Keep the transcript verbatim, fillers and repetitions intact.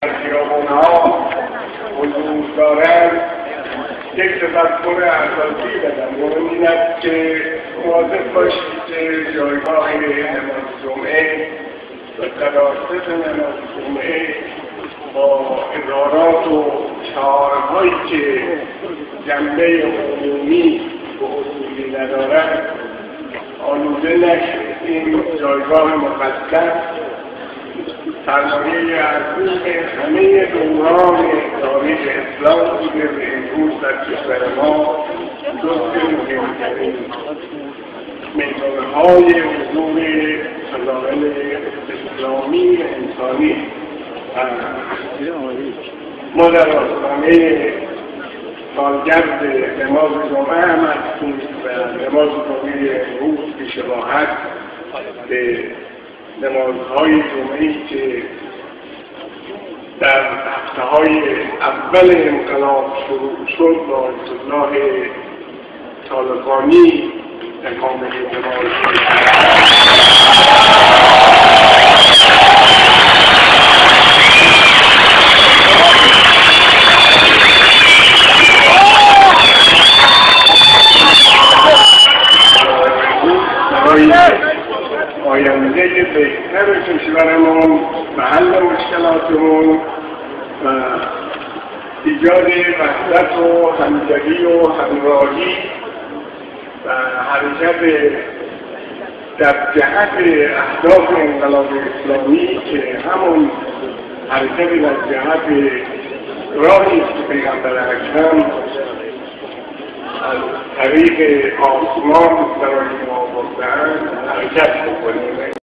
خیابان‌ها حضور دارند یک تفکر اساسی بدم. مهم این است که مواظب باشید که جایگاه نماز جمعه و قداست نماز جمعه با اظهارات و شعارهایی که جنبه عمومی و اصولی ندارد آلوده نشد. این جایگاه مقدس سرمایه ارزش همه دوران تاریخ اسلام بوده و امروز در کشور ما جزو مهمترین میدانهای حضور فضائل اسلامی انسانی ما در آستانه سالگرد نماز جمعه هم هستیم و نماز جمعه امروز به شباهت به نمازهای جمعه‌ای که در هفته‌های اول انقلاب شروع شد با آیت الله طالقانی اقامه نماز آینده بهتر کشورمون، محل مشکلاتمون و ایجاد وحدت و همدلی و همراهی و حرکت در جهت اهداف انقلاب اسلامی که همون حرکت در جهت راهی که پیغمبر اکرم از طریق آسمان برای ما برده‌اند حرکت بکنیم.